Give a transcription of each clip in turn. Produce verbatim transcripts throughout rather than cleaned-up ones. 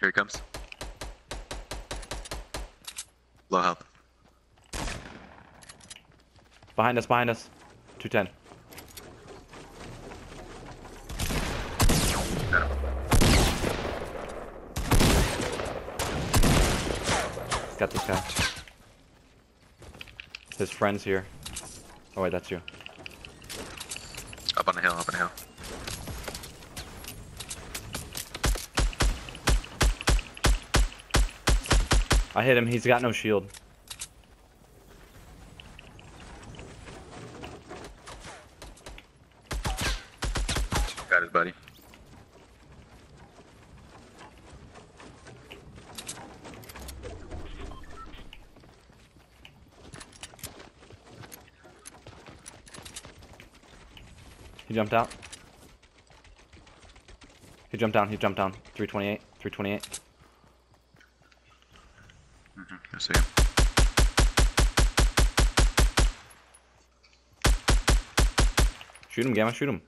Here he comes. Low health. Behind us, behind us. two ten. Got him. Got this guy. His friend's here. Oh wait, that's you. Up on the hill, up on the hill. I hit him, he's got no shield. Got his buddy. He jumped out. He jumped down, he jumped down. three twenty-eight, three twenty-eight. Mm-hmm. I see him. Shoot him, Gamma, shoot him.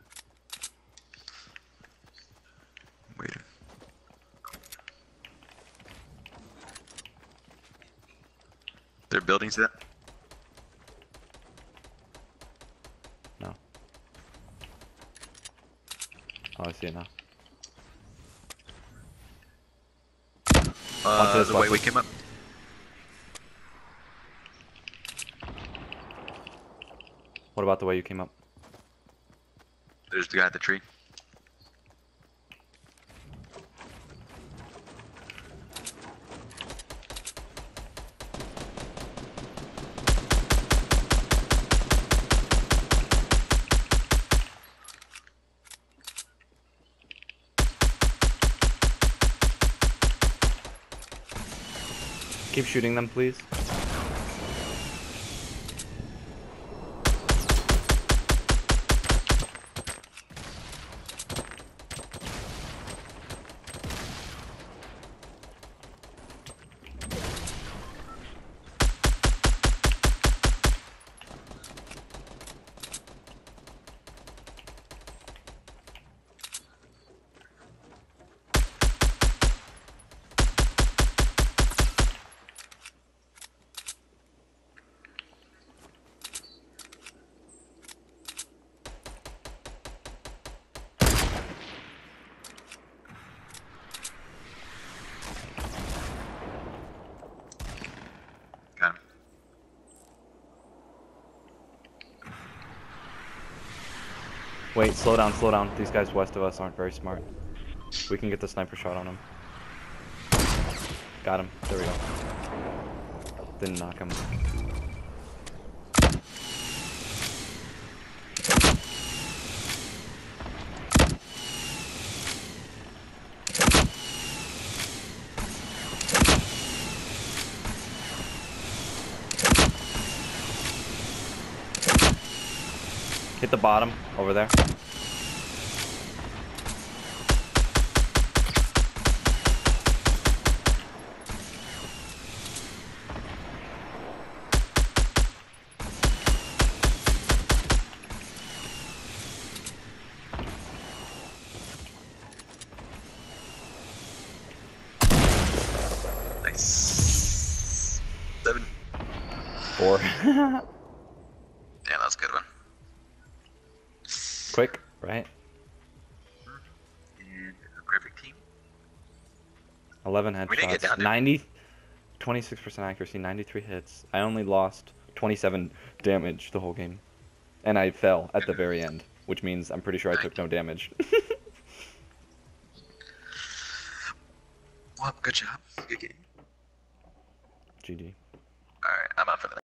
Waiting. There are buildings there? No. Oh, I see it now. Uh, this the way left. we came up. What about the way you came up? There's the guy at the tree. Keep shooting them, please. Got him. Wait, slow down, slow down. These guys west of us aren't very smart. We can get the sniper shot on him. Got him. There we go. Didn't knock him. Hit the bottom over there. Nice. Seven. Four. Yeah, that was a good one. Quick, right? And a perfect team. eleven We didn't get down headshots. to- ninety, twenty-six percent accuracy, ninety-three hits. I only lost twenty-seven damage the whole game. And I fell at the very end, which means I'm pretty sure I took no damage. Well, good job. Good game. G G.